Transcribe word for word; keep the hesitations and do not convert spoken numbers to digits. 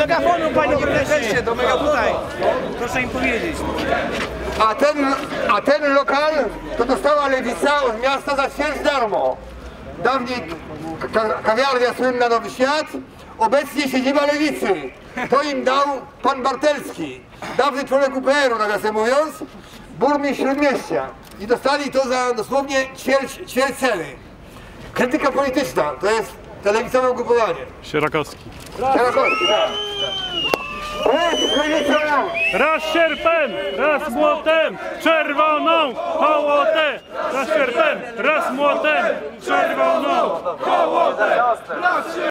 megafonu, panie prezesie, do megafonu. Tutaj. Proszę im powiedzieć. A ten, a ten lokal to dostała Lewica od miasta za ćwierć darmo. Dawniej ka kawiarnia słynna Nowy Świat, obecnie siedziba Lewicy. To im dał pan Bartelski, dawny członek U P R u, nawiasem mówiąc, burmistrz Śródmieścia. I dostali to za dosłownie ćwierć, ćwierć ceny. Krytyka polityczna to jest telewizowe ugrupowanie. Sierakowski. Sierakowski, tak. Raz sierpem, raz młotem, czerwoną hołotę. Raz sierpem, raz młotem, czerwoną hołotę.